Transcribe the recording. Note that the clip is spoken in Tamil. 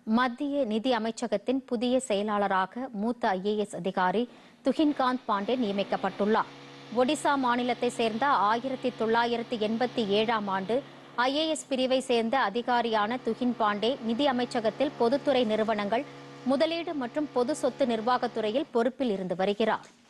மத்திய நிதி அமைச்சகத்தின் புதிய செயலாளராக மூத்த ஐஏஎஸ் அதிகாரி துஹின்காந்த் பாண்டே நியமிக்கப்பட்டுள்ளார். ஒடிசா மாநிலத்தை சேர்ந்த 1987ஆம் ஆண்டு ஐஏஎஸ் பிரிவை சேர்ந்த அதிகாரியான துஹின் பாண்டே நிதி அமைச்சகத்தில் பொதுத்துறை நிறுவனங்கள், முதலீடு மற்றும் பொது சொத்து நிர்வாகத்துறையில் பொறுப்பில் இருந்து வருகிறார்.